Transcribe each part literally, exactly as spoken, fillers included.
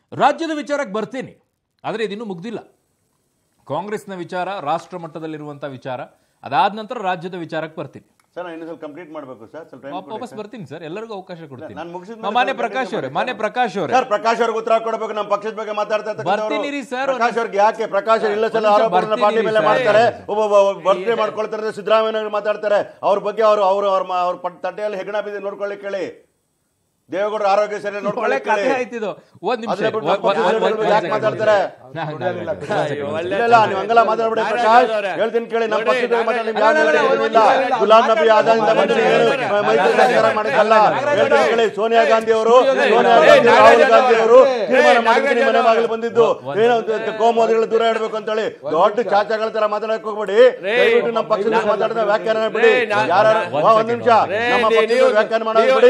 ರಾಜ್ಯದ ವಿಚಾರಕ್ಕೆ ಬರ್ತೀನಿ, ಆದರೆ ಇದಿನ್ನೂ ಮುಗ್ದಿಲ್ಲ. ಕಾಂಗ್ರೆಸ್ನ ವಿಚಾರ, ರಾಷ್ಟ್ರ ಮಟ್ಟದಲ್ಲಿರುವಂಥ ವಿಚಾರ, ಅದಾದ ನಂತರ ರಾಜ್ಯದ ವಿಚಾರಕ್ಕೆ ಬರ್ತೀನಿ. ಸರ್ ನಾನು ಸ್ವಲ್ಪ ಕಂಪ್ಲೀಟ್ ಮಾಡಬೇಕು ಸರ್, ಸ್ವಲ್ಪ ವಾಪಸ್ ಬರ್ತೀನಿ ಸರ್, ಎಲ್ಲರಿಗೂ ಅವಕಾಶ ಕೊಡ್ತೀನಿ. ನಾನು ಮುಗಿಸಿದ ಮಾನ್ಯ ಪ್ರಕಾಶ್ ಅವರೇ, ಮಾನ್ಯ ಪ್ರಕಾಶ್ ಅವರೇ, ಸರ್ ಪ್ರಕಾಶ್ ಅವ್ರಿಗೆ ಉತ್ತರ ಕೊಡಬೇಕು. ನಮ್ಮ ಪಕ್ಷದ ಬಗ್ಗೆ ಮಾತಾಡ್ತಾ ಇರ್ತಾರೆ. ಬರ್ತೀನಿ ಸರ್. ಪ್ರಕಾಶ್ ಅವ್ರಿಗೆ ಯಾಕೆ ಪ್ರಕಾಶ್ ಇಲ್ಲ ಸಲ ಆರೋಪಗಳನ್ನ ಪಾರ್ಟಿ ಮೇಲೆ ಮಾಡ್ತಾರೆ, ಒಬ್ಬ ಬರ್ತ್ಡೇ ಮಾಡ್ಕೊಳ್ತಾರೆ, ಸಿದ್ದರಾಮಯ್ಯ ಮಾತಾಡ್ತಾರೆ, ಅವ್ರ ಬಗ್ಗೆ ಅವರು ಅವರು ಅವ್ರ ಅವ್ರ ತಟ್ಟೆಯಲ್ಲಿ ಹೆಗಣ ಬಿದ್ದು ನೋಡ್ಕೊಳ್ಳಿಕ್ಕೆ ಹೇಳಿ. ದೇವೇಗೌಡರ ಆರೋಗ್ಯ ಸರಿ ನೋಡ್ಕೊಳ್ಳಿಕ್ಕೆ ಹೇಳಿ. ಒಂದ್ ನಿಮಿಷ ಯಾಕೆ ಮಾತಾಡ್ತಾರೆ? ಇಲ್ಲ ನೀವು ಹಂಗೆಲ್ಲ ಮಾತಾಡ್ಬಿಡಿ ಪ್ರಕಾಶ್, ಹೇಳ್ತೀನಿ ಕೇಳಿ. ನಮ್ಮ ಪಕ್ಷದ ಗುಲಾಮ್ ನಬಿ ಆಜಾದ್ ಮೈತ್ರಿ ಸರ್ಕಾರ ಮಾಡಿದ್ದಲ್ಲ. ಹೇಳ್ತೀನಿ ಕೇಳಿ. ಸೋನಿಯಾ ಗಾಂಧಿ ಅವರು ಸೋನಿಯಾ ಗಾಂಧಿ ರಾಹುಲ್ ಗಾಂಧಿ ಅವರು ತೀರ್ಮಾನ ಮಾಡಿದ್ದೀನಿ ಮನೆ ಬಾಗಿಲು ಬಂದಿದ್ದು ಏನೋ ಕೋಮುವಾದಿಗಳು ದೂರ ಇಡಬೇಕು ಅಂತ ಹೇಳಿ. ದೊಡ್ಡ ಚಾಚಾಗಳ ತರ ಮಾತಾಡಕ್ ಹೋಗ್ಬೇಡಿ. ದಯವಿಟ್ಟು ನಮ್ಮ ಪಕ್ಷದ ಮಾತಾಡಿದ ವ್ಯಾಖ್ಯಾನ ಬಿಡಿ. ಯಾರು ಒಂದ್ ನಿಮಿಷ ನಮ್ಮ ಪಕ್ಷದ ವ್ಯಾಖ್ಯಾನ ಮಾಡೋದು ಬಿಡಿ.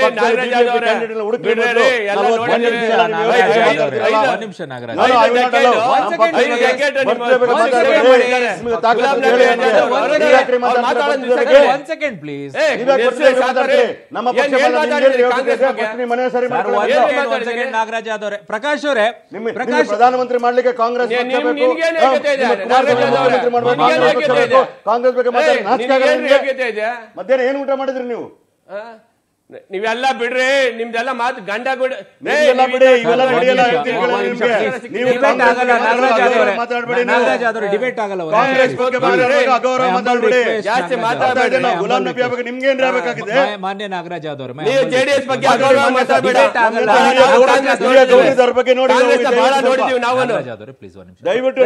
ನಾಗರಾಜ್ ಅವರೇ, ಪ್ರಕಾಶ್ ಅವರೇ, ಪ್ರಧಾನಮಂತ್ರಿ ಮಾಡ್ಲಿಕ್ಕೆ ಕಾಂಗ್ರೆಸ್ ಕಾಂಗ್ರೆಸ್ ಬಗ್ಗೆ ಮಧ್ಯಾಹ್ನ ಏನ್ ಊಟ ಮಾಡಿದ್ರಿ ನೀವು? ನೀವೆಲ್ಲ ಬಿಡ್ರಿ, ನಿಮ್ದೆಲ್ಲ ಮಾತು ಗಂಡ ಬಿಡಿ. ಡಿಬೇಟ್ ಆಗಲ್ಲ. ಗುಲಾಮ್ ನಬಿ ಬಗ್ಗೆ ನಿಮ್ಗೆ ಏನ್ ಹೇಳ್ಬೇಕಾಗಿದೆ? ಮಾನ್ಯ ನಾಗರಾಜ್ ಅವರೇ, ಜೆಡಿಎಸ್ ಬಗ್ಗೆ ಬಗ್ಗೆ ನೋಡಿ ನೋಡಿದೀವಿ ನಾವು. ದಯವಿಟ್ಟು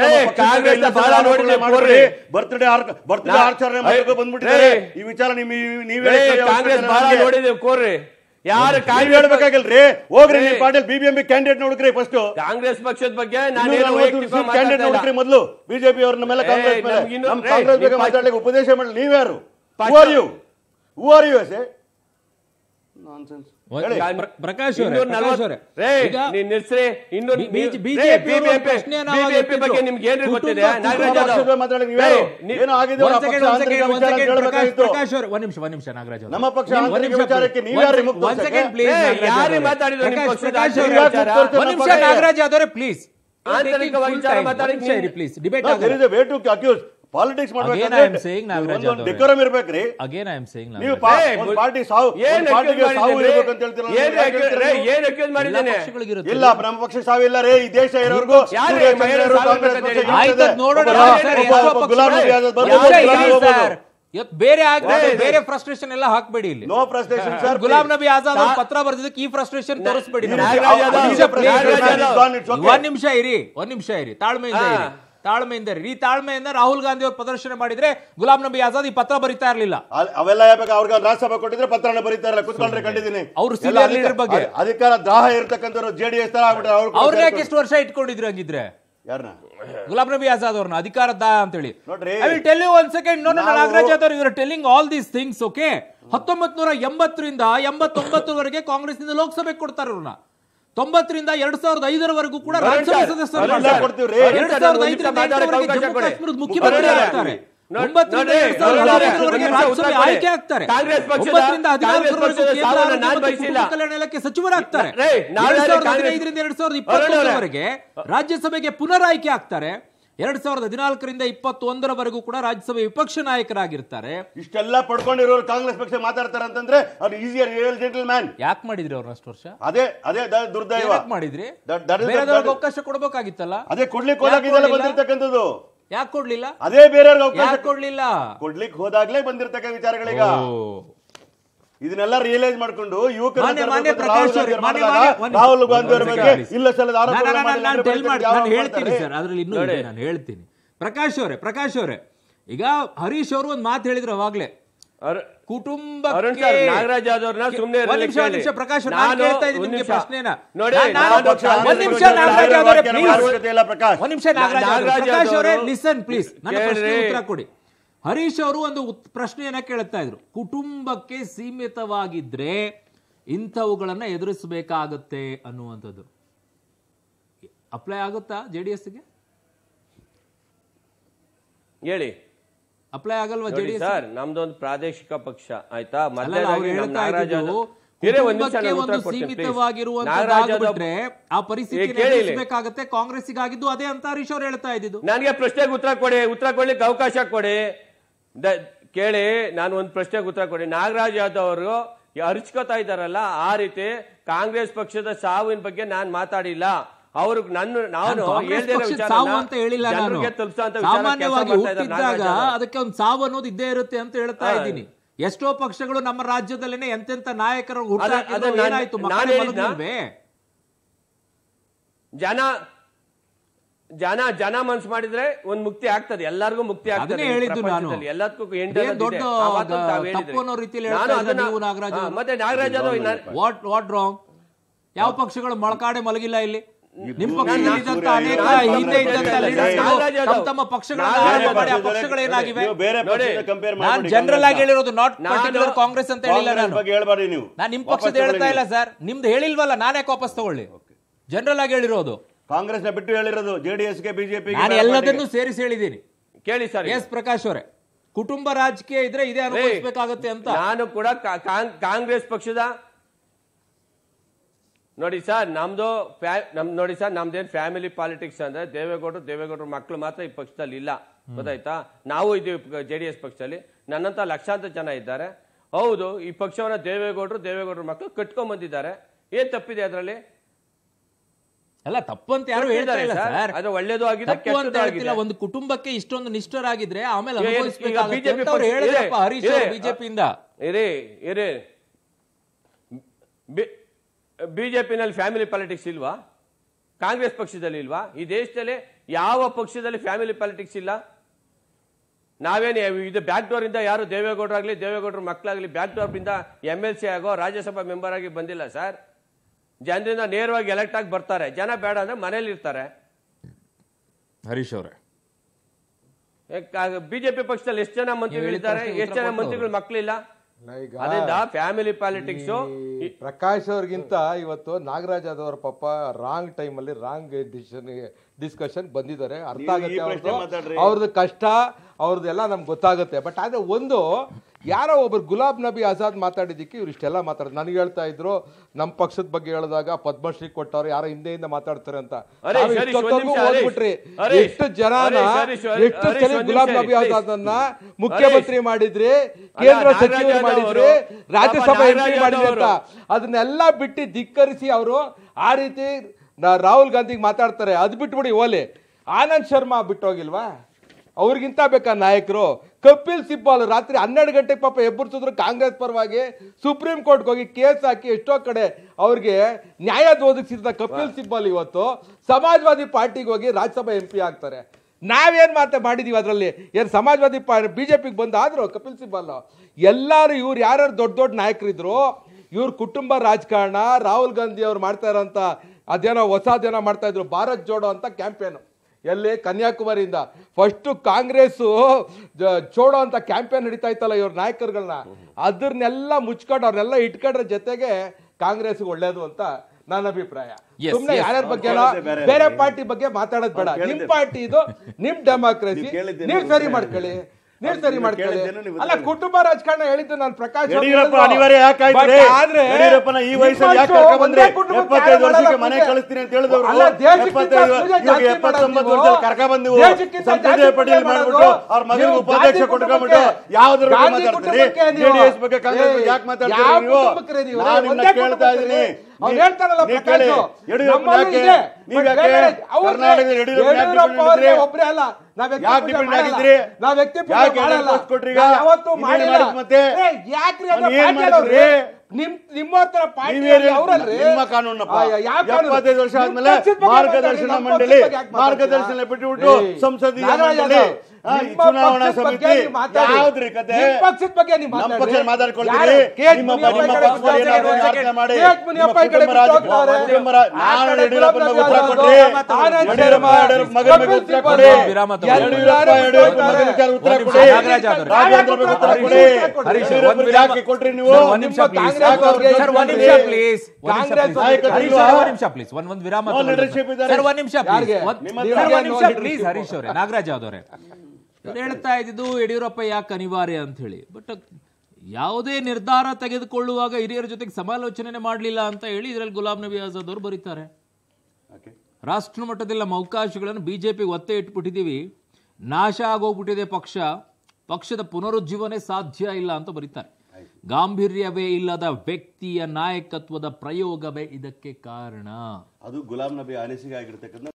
ಬರ್ತ್ಡೇ ಬರ್ತ್ಡೇ ಆಚರಣೆ ಬಂದ್ಬಿಟ್ಟಿದ್ದಾರೆ. ಈ ವಿಚಾರ ನಿಮ್ ನೀವೇ ಕಾಂಗ್ರೆಸ್ ಬಹಳ ನೋಡಿದೀವಿ. ಕೋರ್ರಿ ಯಾರು ಕಾಂಗ್ರೆಸ್ ಹೇಳ್ಬೇಕಾಗಿಲ್ರಿ, ಹೋಗ್ರಿ ನೀವು ಪಾಟೀಲ್ ಬಿಬಿಎಂಪಿ ಕ್ಯಾಂಡಿಡೇಟ್ ನೋಡ್ರಿ. ಫಸ್ಟ್ ಕಾಂಗ್ರೆಸ್ ಪಕ್ಷದ ಬಗ್ಗೆ ಕ್ಯಾಂಡಿಡೇಟ್ ನೋಡ್ರಿ ಮೊದಲು. ಬಿಜೆಪಿ ಅವ್ರನ್ನ ಮೇಲೆ ಕಾಂಗ್ರೆಸ್ ಮೇಲೆ ನಮ್ಮ ಕಾಂಗ್ರೆಸ್ ಬಗ್ಗೆ ಮಾತಾಡ್ಲಿಕ್ಕೆ ಉಪದೇಶ ಮಾಡಲಿ ನೀವ್ಯಾರು? Who are you? Who are you is a nonsense? Prakash BJP ಬಗ್ಗೆ ನಿಮ್ಗೆ ಏನ್ರಿ ಗೊತ್ತಿದೆ? ಒಂದ್ ನಿಮಿಷ ಒಂದ್ ನಿಮಿಷ ನಾಗರಾಜ್ ನಮ್ಮ ಪಕ್ಷ ವಿಚಾರಕ್ಕೆ ನೀವ್ಯಾರು ಮಾತಾಡಿದ್ರು? ಒಂದ್ ನಿಮಿಷ ನಾಗರಾಜ್ ಅವರೇ please, please debate politics decorum ಇರ್ಬೇಕ್ರಿ. ಅಗೇನ್ ಐ ಆಮ್ ಸೇಯಿಂಗ್ ನೀವು ಪಾರ್ಟಿ ಸಾವು ಪಾರ್ಟಿಗೆ ಸಾವು ಇರಬೇಕು ಅಂತ ಹೇಳ್ತೀರಾ? ಇಲ್ಲ, ನಮ್ಮ ಪಕ್ಷ ಸಾವಿಲ್ಲ ರೀ. ಈ ದೇಶ ಇರೋರ್ಗು ಬೇರೆ ಬೇರೆ ಫ್ರಸ್ಟ್ರೇಷನ್ ಎಲ್ಲ ಹಾಕ್ಬೇಡಿ ಇಲ್ಲಿ. No frustration sir. Ghulam Nabi Azad ಅವ್ರು ಪತ್ರ ಬರೆದಿದ್ದಕ್ಕೆ ಈ ಫ್ರಸ್ಟ್ರೇಷನ್ ತೋರಿಸ್ಬೇಡಿ. ಒಂದ್ ನಿಮಿಷ ಇರಿ, ಒಂದ್ ನಿಮಿಷ ಇರಿ, ತಾಳ್ಮೆಯಿಂದ ಇರಿ, ತಾಳ್ಮೆಯಿಂದ ಇರಿ. ಈ ತಾಳ್ಮೆಯಿಂದ ರಾಹುಲ್ ಗಾಂಧಿ ಅವರು ಪ್ರದರ್ಶನ ಮಾಡಿದ್ರೆ ಗುಲಾಮ್ ನಬಿ ಆಜಾದ್ ಈ ಪತ್ರ ಬರೀತಾ ಇರಲಿಲ್ಲ. ಅವೆಲ್ಲ ಯಾವಾಗ ಅವ್ರಿಗೆ ರಾಜ್ಯಸಭೆ ಕೊಟ್ಟಿದ್ರೆ ಪತ್ರನ ಬರೀತಾ ಇರಲ್ಲ. ಕುತ್ಕೊಂಡ್ರೆ ಕಂಡಿದ್ದೀನಿ. ಅವ್ರು ಸೀನಿಯರ್ ಲೀಡರ್ ಬಗ್ಗೆ ಅಧಿಕಾರ ದಾಹ ಇರ್ತಕ್ಕಂಥವ್ರು ಜೆಡಿಎಸ್ ತರ ಆಗ್ಬಿಟ್ರೆ ಅವ್ರನ್ನ ಯಾಕೆ ಎಷ್ಟು ವರ್ಷ ಇಟ್ಕೊಂಡಿದ್ರು ಹಂಗಿದ್ರೆ? ಯಾರನ್ನ? ಗುಲಾಮ್ ನಬಿ ಆಜಾದ್ ಅವ್ರನ್ನ ಅಧಿಕಾರ ದಾಹ ಅಂತ ಹೇಳಿ. ನೋಡ್ರಿ, I will tell you one second. No no Nagaraj ಅವರು you are telling all these things. Okay, ಹತ್ತೊಂಬತ್ ನೂರ ಎಂಬತ್ತರಿಂದ ಎಂಬತ್ತೊಂಬತ್ತರವರೆಗೆ ಕಾಂಗ್ರೆಸ್ ನಿಂದ ಲೋಕಸಭೆ ಕೊಡ್ತಾರೆ ಇವ್ರನ್ನ. ತೊಂಬತ್ತರಿಂದ ಎರಡ್ ಸಾವಿರದ ಐದರವರೆಗೂ ಕೂಡ ರಾಜ್ಯಸಭೆ ಸದಸ್ಯರು ಎರಡ್ ಸಾವಿರದ ಐದರಿಂದ ಮುಖ್ಯಮಂತ್ರಿ ಆಗ್ತಾರೆ. ಒಂಬತ್ತರಿಂದ ಎರಡ್ ಸಾವಿರದ ಹದಿನೈದರವರೆಗೆ ರಾಜ್ಯಸಭೆ ಆಯ್ಕೆ ಆಗ್ತಾರೆ. ಒಂಬತ್ತರಿಂದ ಹದಿನಾಲ್ಕರವರೆಗೂ ಕಲ್ಯಾಣ ಇಲಾಖೆ ಸಚಿವರಾಗ್ತಾರೆ. ಎರಡ್ ಸಾವಿರದ ಹದಿನೈದರಿಂದ ಎರಡ್ ಸಾವಿರದ ಇಪ್ಪತ್ತೊಂದರವರೆಗೆ ರಾಜ್ಯಸಭೆಗೆ ಪುನರ್ ಆಯ್ಕೆ ಆಗ್ತಾರೆ. ಎರಡ್ ಸಾವಿರದ ಹದಿನಾಲ್ಕರಿಂದ ಇಪ್ಪತ್ತೊಂದರವರೆಗೂ ಕೂಡ ರಾಜ್ಯಸಭೆ ವಿಪಕ್ಷ ನಾಯಕರಾಗಿರ್ತಾರೆ. ಇಷ್ಟೆಲ್ಲ ಪಡ್ಕೊಂಡಿರೋರು ಕಾಂಗ್ರೆಸ್ ಪಕ್ಷ ಮಾತಾಡ್ತಾರೆ ಅಂತಂದ್ರೆ ಅವ್ರು ಈಸಿಯರ್ ಜೆಂಟಲ್ ಮ್ಯಾನ್. ಯಾಕೆ ಮಾಡಿದ್ರಿ ಅವ್ರನ್ನ ಅಷ್ಟು ವರ್ಷ? ಅದೇ ಅದೇ ದುರ್ದೈವ. ಯಾಕೆ ಮಾಡಿದ್ರಿ? ಬೇರೆದವ್ರಿಗೆ ಅವಕಾಶ ಕೊಡ್ಬೇಕಾಗಿತ್ತಲ್ಲ. ಅದೇ ಕೊಡ್ಲಿಕ್ಕೆ ಹೋದಾಗಿದ್ದೆಲ್ಲ ಬಂದಿರ್ತಕ್ಕಂಥದ್ದು. ಯಾಕೆ ಕೊಡ್ಲಿಲ್ಲ? ಅದೇ ಬೇರೆಯವ್ರಿಗೆ ಅವಕಾಶ ಕೊಡ್ಲಿಲ್ಲ. ಕೊಡ್ಲಿಕ್ಕೆ ಹೋದಾಗ್ಲೇ ಬಂದಿರ್ತಕ್ಕ ವಿಚಾರಗಳೀಗ ಇದನ್ನೆಲ್ಲ ರಿಯಲೈಸ್ ಮಾಡ್ಕೊಂಡು ಯುವಕರು ರಾಹುಲ್ ಗಾಂಧಿ ಅವರ ಬಗ್ಗೆ ಇಲ್ಲ ಸಲ್ಲದ ಆರೋಪ ಹೇಳ್ತೀನಿ ಸರ್. ಅದ್ರಲ್ಲಿ ಇನ್ನೂ ನಾನು ಹೇಳ್ತೀನಿ. ಪ್ರಕಾಶ್ ಅವರೇ, ಪ್ರಕಾಶ್ ಅವರೇ, ಈಗ ಹರೀಶ್ ಅವರು ಒಂದು ಮಾತು ಹೇಳಿದ್ರು ಅವಾಗ್ಲೇ, ಕುಟುಂಬ ನಾಗರಾಜ್ ಅವ್ರನ್ನ ಸುಮ್ಮನೆ ಪ್ರಕಾಶ್ ನಾನು ಕೇಳ್ತಾ ಇದ್ದೀನಿ ನಿಮಗೆ ಪ್ರಶ್ನೆನ. ಒಂದ್ ನಿಮಿಷ ನಾಗರಾಜ್ ಅವರೇ ಪ್ರಕಾಶ್ ಅವರೇ ಲಿಸನ್ ಪ್ಲೀಸ್, ನನ್ನ ಪ್ರಶ್ನೆಗೆ ಉತ್ತರ ಕೊಡಿ. ಹರೀಶ್ ಅವರು ಒಂದು ಪ್ರಶ್ನೆಯನ್ನ ಕೇಳ್ತಾ ಇದ್ರು, ಕುಟುಂಬಕ್ಕೆ ಸೀಮಿತವಾಗಿದ್ರೆ ಇಂಥವುಗಳನ್ನ ಎದುರಿಸಬೇಕಾಗತ್ತೆ ಅನ್ನುವಂಥದ್ದು ಅಪ್ಲೈ ಆಗುತ್ತಾ ಜೆಡಿಎಸ್ಗೆ? ಹೇಳಿ. ಅಪ್ಲೈ ಆಗಲ್ವಾ ಜೆಡಿಎಸ್? ಸರ್, ನಮ್ದೊಂದು ಪ್ರಾದೇಶಿಕ ಪಕ್ಷ ಆಯ್ತಾ. ಇರೇ ಒಂದ್ ನಿಮಿಷ ಕುಟುಂಬಕ್ಕೆ ನಾನು ಉತ್ತರ ಒಂದು ಕೊಡ್ತೀನಿ, please. ಸೀಮಿತವಾಗಿರುವಂತದ್ದು ನಾಗರಾಜ್ ಯಾದವ್ ಆಗ್ಬಿಟ್ರೆ ಆ ಪರಿಸ್ಥಿತಿ ಏ, ಕೇಳಿ ಇಲ್ಲಿ. ಎದುರಿಸಬೇಕಾಗತ್ತೆ. ಕಾಂಗ್ರೆಸ್ಸಿಗಾಗಿದ್ದು ಅದೇ ಅಂತ ಹರೀಶ್ ಅವ್ರು ಹೇಳ್ತಾ ಇದ್ದಿದ್ದು. ನನಗೆ ಪ್ರಶ್ನೆಗೆ ಉತ್ತರ ಕೊಡಿ, ಉತ್ತರ ಕೊಡ್ಲಿಕ್ಕೆ ಅವಕಾಶ ಕೊಡಿ. ದ- ಕೇಳಿ, ನಾನು ಒಂದು ಪ್ರಶ್ನೆಗೆ ಉತ್ತರ ಕೊಡಿ. ನಾಗರಾಜ್ ಯಾದವ್ ಅವರು ಅರ್ಚ್ಕೋತಾ ಇದ್ದಾರಲ್ಲ, ಆ ರೀತಿ ಕಾಂಗ್ರೆಸ್ ಪಕ್ಷದ ಸಾವಿನ ಬಗ್ಗೆ ನಾನು ಮಾತಾಡಿಲ್ಲ. ಅವರು ನನ್ನ ನಾನು ಕಾಂಗ್ರೆಸ್ ಪಕ್ಷದ ಸಾವು ಅಂತ ಹೇಳಿಲ್ಲ. ನಾನು ಸಾಮಾನ್ಯವಾಗಿ ಹುಟ್ಟಿದ್ದಾಗ ಅದಕ್ಕೆ ಒಂದು ಸಾವು ಅನ್ನೋದು ಇದ್ದೇ ಇರುತ್ತೆ ಅಂತ ಹೇಳ್ತಾ ಇದ್ದೀನಿ. ಎಷ್ಟೋ ಪಕ್ಷಗಳು ನಮ್ಮ ರಾಜ್ಯದಲ್ಲೇನೆ ಎಂತೆಂತ ನಾಯಕರು ಹುಟ್ಟಾಕಿದ್ರು, ಏನಾಯ್ತು ಮಕ್ಕಳೇ ಮಲಗಿಲ್ವೇ? ಜನ ಜನ ಜನ ಮನ್ಸು ಮಾಡಿದ್ರೆ ಒಂದ್ ಮುಕ್ತಿ ಆಗ್ತದೆ, ಎಲ್ಲರಿಗೂ ಮುಕ್ತಿ ಆಗ್ತದೆ. ಅದನ್ನೇ ಹೇಳಿದ್ದು ನಾನು. ಎಲ್ಲದಕ್ಕೂ ದೊಡ್ಡ ತಪ್ಪು ಅನ್ನೋ ರೀತಿಯಲ್ಲಿ ಹೇಳ್ತಾ ಇದ್ದಾರೆ ನೀವು ನಾಗರಾಜ್ ಅವರು. ಮತ್ತೆ Nagaraj Yadav what what wrong? ಯಾವ ಪಕ್ಷಗಳು ಮೊಳಕಾಡೆ ಮಲಗಿಲ್ಲ ಇಲ್ಲಿ? ನಿಮ್ ಪಕ್ಷ ಅನೇಕ ಹಿಂದೆ ಇದ್ದಂತ ಲೀಡರ್ಸ್ ತಮ್ಮ ಪಕ್ಷಗಳನ್ನ ಪಕ್ಷಗಳೇನಾಗಿವೆ? ನಾನು ಜನರಲ್ ಆಗಿ ಹೇಳಿರೋದು, ನಾಟ್ ಪರ್ಟಿಕ್ಯುಲರ್ ಕಾಂಗ್ರೆಸ್ ಅಂತ ಹೇಳಿಲ್ಲ. ನಾನು ನಾನು ನಿಮ್ ಪಕ್ಷದ ಹೇಳ್ತಾ ಇಲ್ಲ ಸರ್. ನಿಮ್ದು ಹೇಳಿಲ್ವಲ್ಲ, ನಾನೇ ವಾಪಸ್ ತಗೊಳ್ಳಿ. ಜನರಲ್ ಆಗಿ ಹೇಳಿರೋದು. ಕಾಂಗ್ರೆಸ್ ನ ಬಿಟ್ಟು ಹೇಳಿರೋದು ಜೆಡಿಎಸ್ ಗೆ, ಬಿಜೆಪಿ. ನಾನು ಎಲ್ಲದನ್ನು ಸೇರಿಸಿ ಹೇಳಿದ್ದೀನಿ. ಕೇಳಿ ಸರ್. ಎಸ್ ಪ್ರಕಾಶ್ ಅವರೇ, ಕುಟುಂಬ ರಾಜಕೀಯ ಇದ್ರೆ ಇದೇ ಅನುಭವಿಸಬೇಕಾಗತ್ತೆ ಅಂತ. ನಾನು ಕೂಡ ಕಾಂಗ್ರೆಸ್ ಪಕ್ಷದ ನೋಡಿ ಸರ್, ನಮ್ದು ನಮ್ ನೋಡಿ ಸರ್, ನಮ್ದೇನ್ ಫ್ಯಾಮಿಲಿ ಪಾಲಿಟಿಕ್ಸ್ ಅಂದ್ರೆ ದೇವೇಗೌಡರು ದೇವೇಗೌಡರ ಮಕ್ಕಳು ಮಾತ್ರ ಈ ಪಕ್ಷದಲ್ಲಿ ಇಲ್ಲ, ಗೊತ್ತಾಯ್ತಾ? ನಾವು ಇದೀವಿ ಜೆಡಿಎಸ್ ಪಕ್ಷದಲ್ಲಿ. ನನ್ನಂತ ಲಕ್ಷಾಂತರ ಜನ ಇದ್ದಾರೆ. ಹೌದು, ಈ ಪಕ್ಷವನ್ನ ದೇವೇಗೌಡರು ದೇವೇಗೌಡರ ಮಕ್ಕಳು ಕಟ್ಕೊಂಡ್ ಬಂದಿದ್ದಾರೆ. ಏನ್ ತಪ್ಪಿದೆ ಅದರಲ್ಲಿ? ಅಲ್ಲ, ತಪ್ಪು ಅಂತ ಯಾರು ಹೇಳ್ತಾ ಇಲ್ಲ ಸರ್. ಅದು ಒಳ್ಳೇದು ಆಗಿದೆ, ಕೆಟ್ಟದ್ದು ಆಗಿದೆ. ಒಂದು ಕುಟುಂಬಕ್ಕೆ ಇಷ್ಟೊಂದು ನಿಷ್ಠರಾಗಿದ್ರೆ ಆಮೇಲೆ ಅನುಭವಿಸಬೇಕಾಗುತ್ತೆ ಅಂತ ಅವ್ರು ಹೇಳಿದ್ರಪ್ಪ ಹರೀಶ್ ಅವರು ಬಿಜೆಪಿಯಿಂದ. ಇರಿ ಇರಿ ಬಿಜೆಪಿನಲ್ಲಿ ಫ್ಯಾಮಿಲಿ ಪಾಲಿಟಿಕ್ಸ್ ಇಲ್ವಾ? ಕಾಂಗ್ರೆಸ್ ಪಕ್ಷದಲ್ಲಿ ಇಲ್ವಾ? ಈ ದೇಶದಲ್ಲಿ ಯಾವ ಪಕ್ಷದಲ್ಲಿ ಫ್ಯಾಮಿಲಿ ಪಾಲಿಟಿಕ್ಸ್ ಇಲ್ಲ? ನಾವೇನು ಇದು ಬ್ಯಾಕ್ ಡೋರ್ ಇಂದ ಯಾರು ದೇವೇಗೌಡರಾಗ್ಲಿ ದೇವೇಗೌಡರ ಮಕ್ಕಳಾಗ್ಲಿ ಬ್ಯಾಕ್ ಡೋರ್ ಇಂದ ಎಂ ಎಲ್ ಸಿ ಆಗೋ ರಾಜ್ಯಸಭಾ ಮೆಂಬರ್ ಆಗಿ ಬಂದಿಲ್ಲ ಸರ್. ಜನರಿಂದ ನೇರವಾಗಿ ಎಲೆಕ್ಟ್ ಆಗಿ ಬರ್ತಾರೆ. ಜನ ಬೇಡ ಅಂದ್ರೆ ಮನೇಲಿ ಇರ್ತಾರೆ. ಹರೀಶ್ ಅವರೇ, ಬಿಜೆಪಿ ಪಕ್ಷದಲ್ಲಿ ಎಷ್ಟು ಜನ ಮಂತ್ರಿಗಳಿದ್ದಾರೆ, ಎಷ್ಟು ಜನ ಮಂತ್ರಿಗಳ ಮಕ್ಕಳಿಲ್ಲ? ಅದರಿಂದ ಫ್ಯಾಮಿಲಿ ಪಾಲಿಟಿಕ್ಸ್. ಪ್ರಕಾಶ್ ಅವ್ರಿಗಿಂತ ಇವತ್ತು ನಾಗರಾಜ್ ಯಾದವ್ ಅವ್ರ ಪಾಪ ರಾಂಗ್ ಟೈಮ್ ಅಲ್ಲಿ ರಾಂಗ್ ಡಿಸಿಷನ್ ಡಿಸ್ಕಷನ್ ಬಂದಿದ್ದಾರೆ. ಅರ್ಥ ಆಗುತ್ತೆ ಅವ್ರದ್ದು ಅವ್ರದ್ದು ಕಷ್ಟ, ಅವ್ರದ್ದು ಎಲ್ಲ ನಮ್ಗೆ ಗೊತ್ತಾಗುತ್ತೆ. ಬಟ್ ಆದ್ರೆ ಒಂದು ಯಾರೋ ಒಬ್ರು ಗುಲಾಬ್ ನಬಿ ಆಜಾದ್ ಮಾತಾಡಿದ್ದಕ್ಕೆ ಇವ್ರು ಇಷ್ಟೆಲ್ಲ ಮಾತಾಡೋದು. ನನಗೆ ಹೇಳ್ತಾ ಇದ್ರು ನಮ್ಮ ಪಕ್ಷದ ಬಗ್ಗೆ ಹೇಳಿದಾಗ ಪದ್ಮಶ್ರೀ ಕೊಟ್ಟವ್ರು ಯಾರೋ ಹಿಂದೆಯಿಂದ ಮಾತಾಡ್ತಾರೆ ಅಂತ. ಓದ್ಬಿಟ್ರಿ ಎಷ್ಟು ಜನ ಎಷ್ಟು ಸಲ ಗುಲಾಬ್ ನಬಿ ಆಜಾದ್ ಅನ್ನ ಮುಖ್ಯಮಂತ್ರಿ ಮಾಡಿದ್ರಿ, ಕೇಂದ್ರ ಸಚಿವರು ಮಾಡಿದ್ರಿ, ರಾಜ್ಯಸಭಾ ಎಂಪಿ ಮಾಡಿದ್ರಿ ಅಂತ ಅದನ್ನೆಲ್ಲ ಬಿಟ್ಟು ಧಿಕ್ಕರಿಸಿ ಅವರು ಆ ರೀತಿ ರಾಹುಲ್ ಗಾಂಧಿಗೆ ಮಾತಾಡ್ತಾರೆ. ಅದ್ ಬಿಟ್ಬಿಡಿ ಓಲಿ. ಆನಂದ್ ಶರ್ಮಾ ಬಿಟ್ಟೋಗಿಲ್ವಾ? ಅವ್ರಿಗಿಂತ ಬೇಕಾ ನಾಯಕರು? ಕಪಿಲ್ ಸಿಬ್ಬಾಲ್ ರಾತ್ರಿ ಹನ್ನೆರಡು ಗಂಟೆಗೆ ಪಾಪ ಎಬ್ಬರ್ಸಿದ್ರು ಕಾಂಗ್ರೆಸ್ ಪರವಾಗಿ, ಸುಪ್ರೀಂ ಕೋರ್ಟ್ಗೆ ಹೋಗಿ ಕೇಸ್ ಹಾಕಿ ಎಷ್ಟೋ ಕಡೆ ಅವ್ರಿಗೆ ನ್ಯಾಯ ಒದಗಿಸಿದ ಕಪಿಲ್ ಸಿಬ್ಬಾಲ್ ಇವತ್ತು ಸಮಾಜವಾದಿ ಪಾರ್ಟಿಗೆ ಹೋಗಿ ರಾಜ್ಯಸಭಾ ಎಂ ಪಿ ಆಗ್ತಾರೆ. ನಾವೇನ್ ಮಾತಾ ಮಾಡಿದೀವಿ ಅದರಲ್ಲಿ? ಏನ್ ಸಮಾಜವಾದಿ ಪಾರ್ಟಿ ಬಿಜೆಪಿಗೆ ಬಂದ ಆದ್ರು ಕಪಿಲ್ ಸಿಬ್ಬಾಲ್ ಎಲ್ಲಾರು ಇವ್ರು ಯಾರ್ಯಾರು ದೊಡ್ಡ ದೊಡ್ಡ ನಾಯಕರಿದ್ರು ಇವ್ರ ಕುಟುಂಬ ರಾಜಕಾರಣ. ರಾಹುಲ್ ಗಾಂಧಿ ಅವ್ರು ಮಾಡ್ತಾ ಇರೋಂಥ ಅದೇನೋ ಹೊಸದೇನೋ ಮಾಡ್ತಾ ಇದ್ರು, ಭಾರತ್ ಜೋಡೋ ಅಂತ ಕ್ಯಾಂಪೇನು ಎಲ್ಲಿ ಕನ್ಯಾಕುಮಾರಿಯಿಂದ ಫಸ್ಟ್ ಕಾಂಗ್ರೆಸ್ ಚೋಡೋ ಅಂತ ಕ್ಯಾಂಪೇನ್ ನಡೀತಾ ಇತ್ತಲ್ಲ ಇವ್ರ ನಾಯಕರುಗಳನ್ನ, ಅದನ್ನೆಲ್ಲ ಮುಚ್ಕೊಂಡು ಅವ್ರನ್ನೆಲ್ಲ ಇಟ್ಕೊಂಡ್ರ ಜೊತೆಗೆ ಕಾಂಗ್ರೆಸ್ ಒಳ್ಳೇದು ಅಂತ ನನ್ನ ಅಭಿಪ್ರಾಯ. ಸುಮ್ನೆ ಯಾರ್ಯಾರ ಬಗ್ಗೆ ಬೇರೆ ಪಾರ್ಟಿ ಬಗ್ಗೆ ಮಾತಾಡೋದ್ ಬೇಡ. ನಿಮ್ ಪಾರ್ಟಿ ಇದು, ನಿಮ್ ಡೆಮಾಕ್ರಸಿ, ನೀವ್ ಸರಿ ಮಾಡ್ಕೊಳ್ಳಿ, ನೀವ್ ಸರಿ ಮಾಡ್ಕೊಳ್ಳಿ. ಅಲ್ಲ, ಕುಟುಂಬ ರಾಜಕಾರಣ ಹೇಳಿದ್ದು ನಾನು ಪ್ರಕಾಶ್ ಯಡಿಯೂರಪ್ಪ ಅನಿವಾರ್ಯ ಯಾಕಾಯ್ತು? ಯಡಿಯೂರಪ್ಪನ ಈ ವಯಸ್ಸಲ್ಲಿ ಯಾಕೆ ಕರ್ಕೊಂಡ್ ಬಂದ್ರೆ? ಎಪ್ಪತ್ತೈದು ವರ್ಷಕ್ಕೆ ಮನೆ ಕಳಿಸ್ತೀನಿ ಅಂತ ಹೇಳಿದವರು ಎಪ್ಪತ್ತೊಂಬತ್ತು ವರ್ಷದಲ್ಲಿ ಕರ್ಕೊಂಡ್ ಬಂದು ಸಂಸದೀಯ ಪಟ್ಟಿಯಲ್ಲಿ ಮಾಡ್ಬಿಟ್ಟು ಅವ್ರ ಮಗನಿಗೆ ಉಪಾಧ್ಯಕ್ಷ ಕೊಟ್ಕೊಂಡ್ಬಿಟ್ಟು ಯಾವ್ದ್ರ ಬಗ್ಗೆ ಮಾತಾಡ್ತೀರಿ? ಜೆಡಿಎಸ್ ಬಗ್ಗೆ ಕಾಂಗ್ರೆಸ್ ಬಗ್ಗೆ ಯಾಕೆ ಮಾತಾಡ್ತೀರಿ ನೀವು? ನಾನು ನಿನ್ನ ಕೇಳ್ತಾ ಇದ್ದೀನಿ. ಒಬ್ರೇ ಅಲ್ಲ, ನಿಮ್ ನಿಮ್ಮ ನಿಮ್ಮ ಕಾನೂನು ಎಪ್ಪತ್ತೈದು ವರ್ಷ ಆದ್ಮೇಲೆ ಮಾರ್ಗದರ್ಶನ ಮಂಡಳಿ ಮಾರ್ಗದರ್ಶನ ಬಿಟ್ಟುಬಿಟ್ಟು ಸಂಸದೀಯ ಮಂಡಳಿ ಚುನಾವಣಾ ಸಮಿತಿ ಯಾವ್ದ್ರಿ ಕತೆ? ಪಕ್ಷದ ಬಗ್ಗೆ ನೀವು ಮಾತಾಡ್ಕೊಳ್ತೀರಿ. ನಿಮ್ಮ ಅರ್ಥನೆ ಮಾಡಿ ನಾನು ಯಡಿಯೂರಪ್ಪನ ಉತ್ತರ ಕೊಟ್ರಿ, ಯಡಿಯೂರಪ್ಪ ಮಗನ ಬಗ್ಗೆ ಉತ್ತರ ಕೊಡಿ, ಯಡಿಯೂರಪ್ಪ ಯಡಿಯೂರಪ್ಪ ಮಗನ ವಿಚಾರ ಉತ್ತರ ಕೊಡಿ, ರಾಜೇಂದ್ರ ಬಗ್ಗೆ ಉತ್ತರ ಕೊಡಿ. ಯಡಿಯೂರಪ್ಪ ಯಾಕೆ ಕೊಟ್ರಿ ನೀವು? ನಾಗರಾಜ್ ಅವರೇ ಹೇಳ್ತಾ ಇದ್ದು ಯಡಿಯೂರಪ್ಪ ಯಾಕೆ ಅನಿವಾರ್ಯ ಅಂತ ಹೇಳಿ. ಬಟ್ ಯಾವುದೇ ನಿರ್ಧಾರ ತೆಗೆದುಕೊಳ್ಳುವಾಗ ಹಿರಿಯರ ಜೊತೆಗೆ ಸಮಾಲೋಚನೆ ಮಾಡಲಿಲ್ಲ ಅಂತ ಹೇಳಿ ಇದರಲ್ಲಿ ಗುಲಾಂ ನಬಿ ಆಜಾದ್ ಅವರು ಬರೀತಾರೆ. ರಾಷ್ಟ್ರ ಮಟ್ಟದಲ್ಲಿ ನಮ್ಮ ಅವಕಾಶಗಳನ್ನು ಬಿಜೆಪಿಗೆ ಒತ್ತೆ ಇಟ್ಬಿಟ್ಟಿದ್ದೀವಿ, ನಾಶ ಆಗೋಗ್ಬಿಟ್ಟಿದೆ ಪಕ್ಷ, ಪಕ್ಷದ ಪುನರುಜ್ಜೀವನೆ ಸಾಧ್ಯ ಇಲ್ಲ ಅಂತ ಬರೀತಾರೆ. ಗಾಂಭೀರ್ಯವೇ ಇಲ್ಲದ ವ್ಯಕ್ತಿಯ ನಾಯಕತ್ವದ ಪ್ರಯೋಗವೇ ಇದಕ್ಕೆ ಕಾರಣ. ಅದು ಗುಲಾಂ ನಬಿ ಅನಿಸಿಕೆ ಆಗಿರ್ತಕ್ಕಂಥ